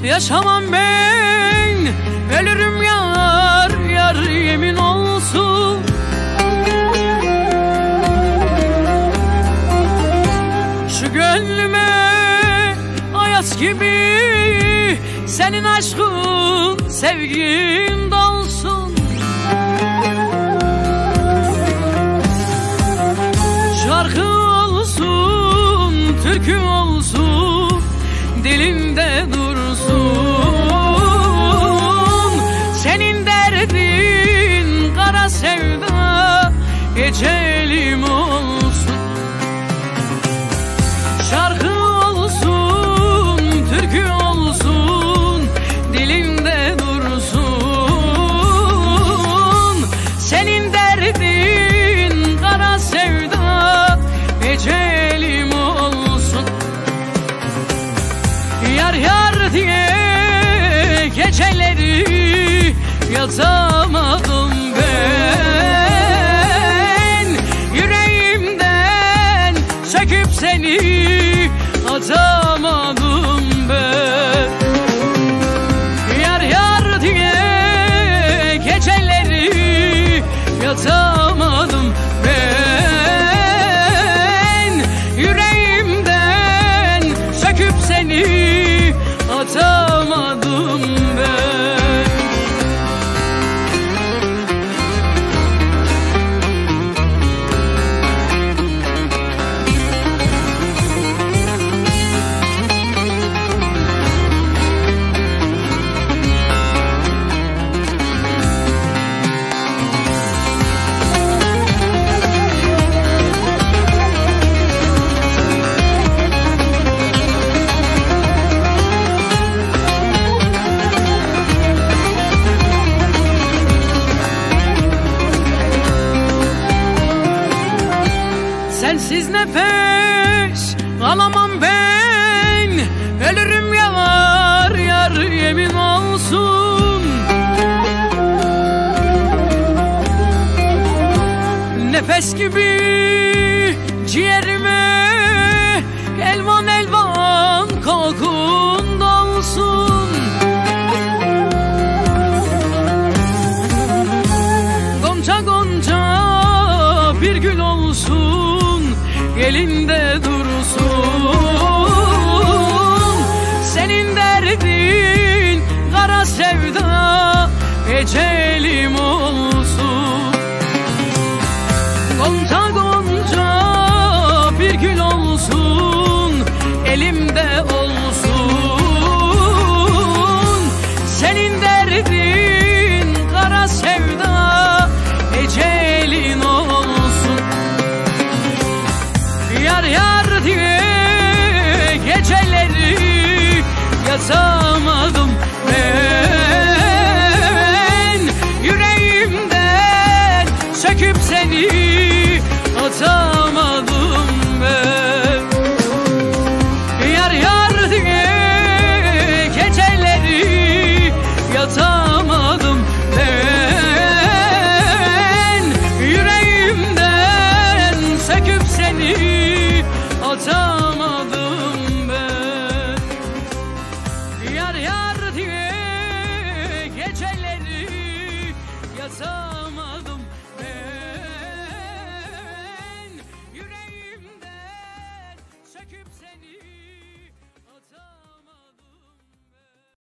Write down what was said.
Yaşamam ben, ölürüm yar, yar yemin olsun. Şu gönlüme ayaz gibi senin aşkın, sevgin dolsun. Şarkı olsun, türkü olsun, dilinde dursun. Senin derdin kara sevda, ecelim olsun. Şarkı olsun, türkü olsun, dilinde dursun. Senin derdin kara sevda, ecelim olsun. Yar yar diye geceleri yatamadım ben. Yüreğimden söküp seni atamadım ben. Yar yar diye geceleri yatamadım ben. Yüreğimden söküp seni atamadım ben. Sensiz nefes alamam ben, ölürüm yar, yar yemin olsun. Nefes gibi ciğerime elvan elvan kokun dolsun. Gonca gonca bir gül olsun, elinde dursun. Senin derdin kara sevda, ecelim olsun. Gonca